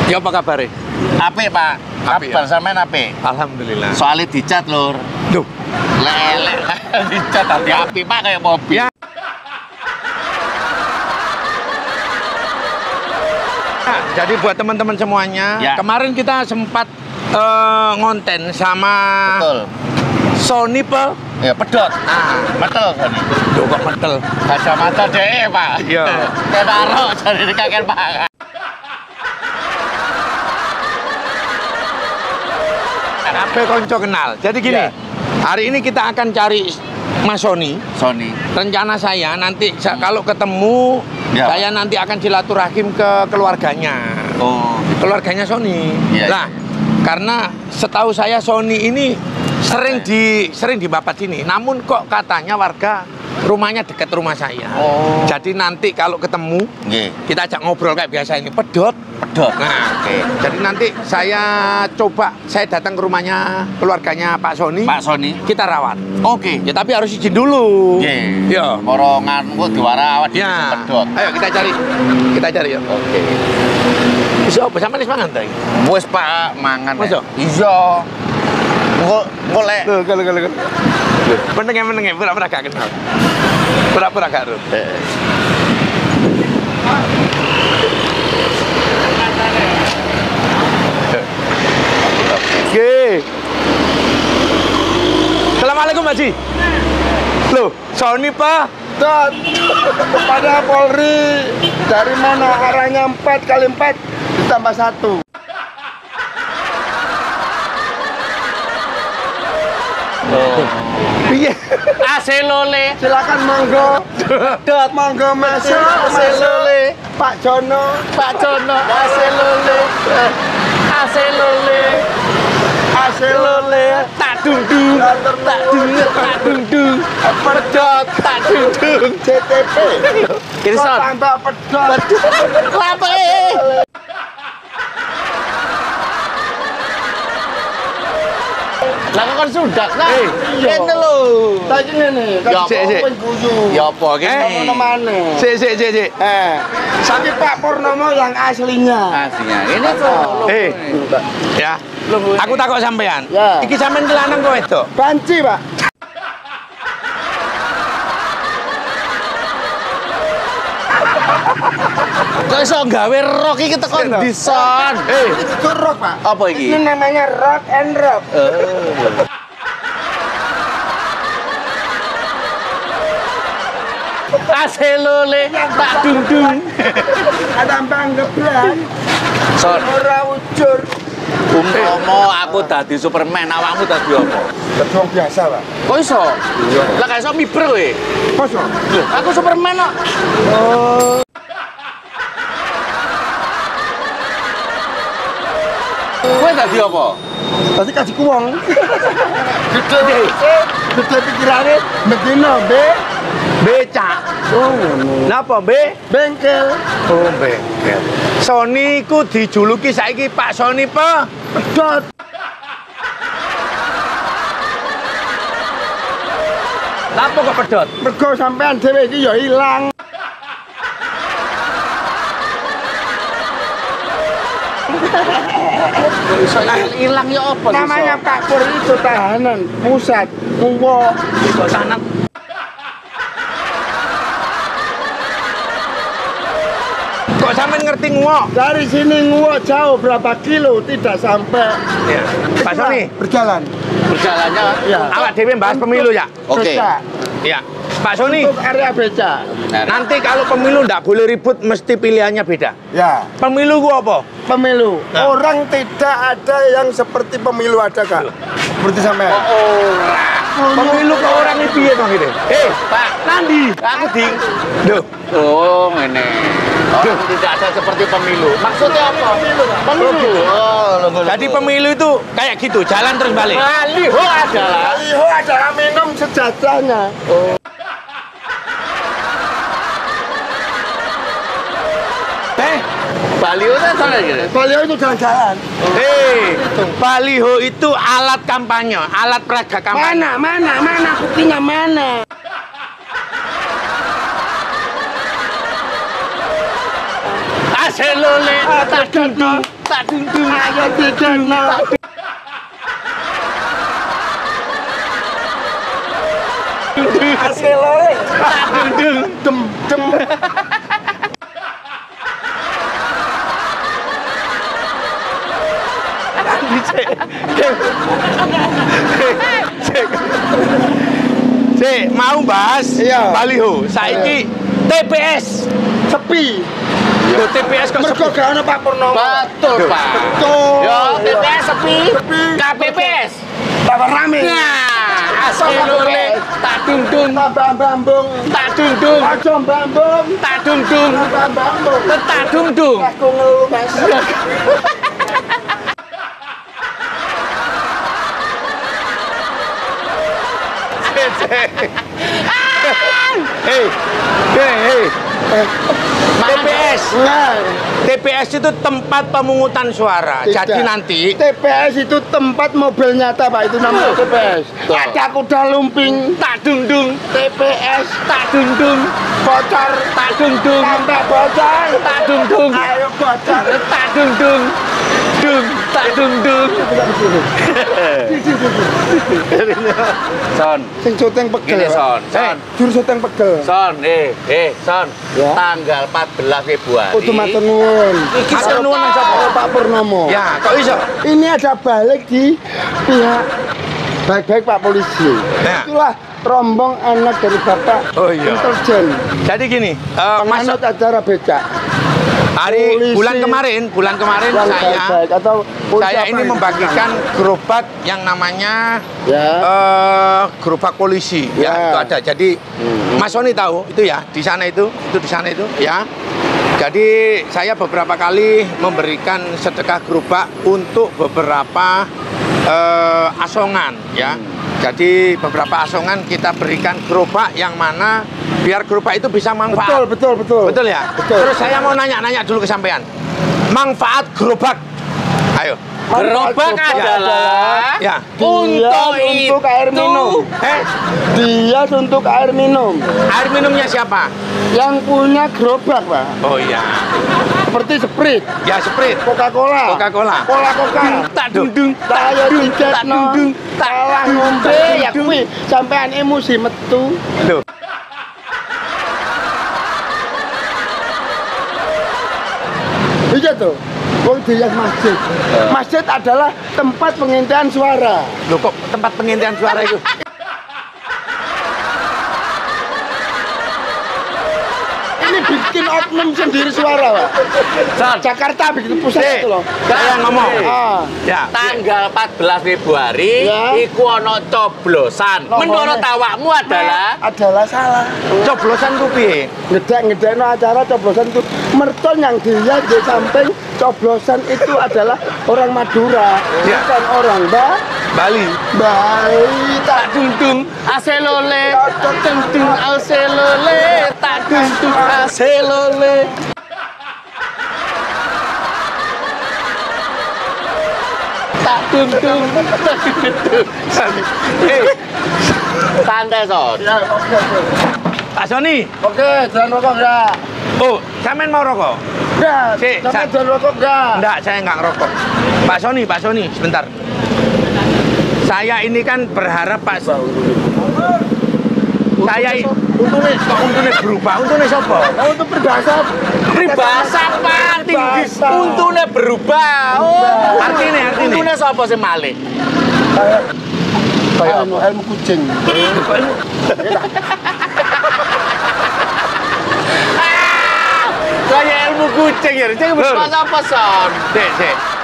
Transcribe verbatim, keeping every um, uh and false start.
Ya apa kabar? Apik, Pak. Apik, Kabar ya? sampean apik? Alhamdulillah. Soalnya dicat, Lur. Duh. Lele. Dicat tadi apik, Pak, kayak mobil. Ya. Nah, jadi buat teman-teman semuanya, Ya. kemarin kita sempat eh, ngonten sama Betul. Sony pe. Ya, pedot. Nah, Betul, Sony. duh kok metel. Kacamata deh, Pak. Iya. Kayak taruh, jadi kakek Pak. Kabeh konco kenal. Jadi gini, Ya. hari ini kita akan cari Mas Sony. Sony. Rencana saya nanti sa- kalau ketemu, Ya, saya nanti akan silaturahim ke keluarganya. Oh. Keluarganya Sony. Iya, Lah, karena setahu saya Sony ini sering di sering di babat sini. Namun kok katanya warga rumahnya dekat rumah saya. Oh. Jadi nanti kalau ketemu, Nggih. kita ajak ngobrol kayak biasa ini, pedot. Pedot. Nah, Oke. jadi nanti saya coba saya datang ke rumahnya keluarganya Pak Sony. Pak Sony. Kita rawat. Oke. Ya tapi harus izin dulu. Nggih. Ya. Moro nganku diwara awak Ya. pedot. Ayo kita cari. Kita cari ya. Oke. Bisa apa sampean wis mangan ta iki? Wes, Pak, mangan. Masa? Iya. Engko engko lek. Loh, kalau kalau kalau. Menenge menenge pura-pura gak kenal. Pura-pura gak ro. Oke. Assalamualaikum Pak Ji. Loh, Sony Pak. Dot kepada Polri dari mana arahnya empat kali empat ditambah satu. Iya. Aselole. Silakan monggo. Dot monggo masuk Aselole. Pak Jono. Pak Jono. Aselole. Aselole. Aselole. Tak dung-dung. Tak dung tak dung-dung. Pedot tak dung-dung. C T P. Kirson. Kok tambah pedot. Apa eh? Lah kok sudah nah. Eh, Kene lho. Tadi ngene, Ya, kan Sik, sik. wis guyu. Ya apa kene? Ngono maneh. Sik sik sik sik. Eh, tapi Pak Purnomo yang aslinya. Aslinya. Ini tuh. Eh. Ya. Aku takut sampean. Ya. Iki sampean kelanang kok wedok. Banci, Pak. Kok iso gawe rock iki tekan Sik, dison. Eh, Itu rock, Pak. Apa iki? Ini namanya rock and rock. Aselole tak dung-dung. Ada bang geblak, Son, ora ujur. umpama aku dadi Superman, awakmu dadi apa? Kedong biasa, Pak. Kok iso? Lah gak iso miber kowe. Masa? Loh, aku Superman kok. Kowe dadi apa? Tadi kasih kuwong. Gede, gede pikirannya, bedino, be, becak. oh, ngono. Napa, Be? Bengkel, Oh, bengkel. Sony ku dijuluki saiki Pak Sony Pak. pedot. Napa kok pedot? Mergo sampean dhewe iki ya ilang. Iso ilang ya apa? Namanya Pak Pur itu tahanan pusat, Muwo. Kok sanat. Kok sampean ngerti nguwok? Dari sini Muwo jauh berapa kilo tidak sampai. Ya. Pak Sony, Berjalan. Berjalannya. Ya. awak dhewe bahas pemilu ya? Oke. Beca. Ya. Pak Sony, Untuk area beca. nanti kalau pemilu ndak boleh ribut, mesti pilihannya beda. Ya, Pemilu gua apa? pemilu. Nah. Orang tidak ada yang seperti pemilu ada, Kak. Seperti sampean. Ora. Pemilu ke orang ini piye bang gitu? Eh, Pak, Nandi. aku ding. Duh, Oh, ngene. Orang tidak ada seperti pemilu. Maksudnya apa? Pemilu. Oh, logo, jadi pemilu itu kayak gitu, jalan terus balik. Baliho adalah Baliho adalah minum sejahtanya. Eh, baliho itu sana gitu. Baliho itu jalan-jalan. eh, baliho itu alat kampanye, alat peraga kampanye. Mana, mana, mana buktinya mana? aselole tak dundung tak dundung ayo didana aselole tak dundung dem dem Cek, mau bahas Iya. baliho. Saiki T P S. sepi Yo T P S kok mergo sepi. gak ono Pak Purnomo betul Pak betul yo T P S sepi Sepi. K P P S tambah rame nah aselole tak dundung tambah bambung tak dundung aja bambung tak dundung tambah bambung tak dundung aku ngeluh Mas Hei, hei, hei. T P S. nah T P S itu tempat pemungutan suara. Tidak. Jadi nanti T P S itu tempat mobil nyata Pak, itu namanya T P S. Tuh. Ada kuda lumping, tak dundung T P S, tak dundung bocor, tak dundung tambah bocor, tak dundung ayo bocor. tak dundung dung tak dundung son Sing syuting pegel. gini Pak. son son Juru syuting pegel. son eh eh son Ya. tanggal empat belas Februari Kudu matur nuwun. Iki Matur nuwun sapa? sapa Pak Purnomo. ya, kok iso? Ini ada balik di pihak baik-baik Pak Polisi. Ya. Itulah rombong anak dari Bapak Oh, iya. intelijen. Jadi gini, eh, Mas, Penganut acara becak. hari polisi. bulan kemarin, bulan kemarin Yang saya baik-baik atau polisi saya apa ini itu? membagikan gerobak yang namanya Ya. eh, gerobak polisi. Ya, Ya. itu ada. Jadi Mas Sony tahu itu ya, di sana itu, itu di sana itu, ya. Jadi saya beberapa kali memberikan sedekah gerobak untuk beberapa eh, asongan, ya. Jadi beberapa asongan kita berikan gerobak yang mana biar gerobak itu bisa manfaat. Betul, betul, betul. Betul ya? Betul. Terus saya mau nanya-nanya dulu ke sampean. Manfaat gerobak. Ayo. gerobak Manfaat adalah Ya. untuk Dia untuk air itu. minum. Eh, Dia untuk air minum. air minumnya siapa? Yang punya gerobak, Pak. Oh iya. Seperti Sprite, Ya, Sprite. Coca-Cola. Coca-Cola. Cola-Cola. tak dundung Saya tidak tak dundung tak salah ngombe ya kuwi sampean emosi metu. Loh. Iya tuh. Wong dilihat masjid. Masjid adalah tempat pengintaian suara. Loh, kok tempat pengintaian suara itu? Ini bikin oknum sendiri suara, Pak. son Jakarta bikin pusat Eh, itu loh. saya ngomong. Ah, Ya. tanggal empat belas Februari Ya. iku ana coblosan Nomornya. menurut awakmu adalah adalah salah. Coblosan ku piye? Ngedek-ngedekno acara coblosan itu merton yang dilihat di samping coblosan itu adalah orang Madura, Ya. bukan orang Mbak. Bali. Bali tak tak dundung aselole tak dundung aselole tak dundung aselole tak dundung tak dundung Eh, santai son Ya, oke, oke. Pak Sony. Oke, jangan rokok enggak? Oh, sampean mau rokok? Enggak, Si, sampai sa- jangan rokok enggak? Enggak, saya enggak ngerokok. Pak Sony, Pak Sony, sebentar. Saya ini kan berharap Pak Saya i- untune kok untune berubah, untune sapa? Oh, untuk berbahasa peribahasa apa tinggi Peribahasa. untune berubah oh Artine, artine. untune sapa sing malih kayak kayak anu, ilmu kucing. kayak ilmu kucing ya, jadi Lur. apa son? Dek, dek.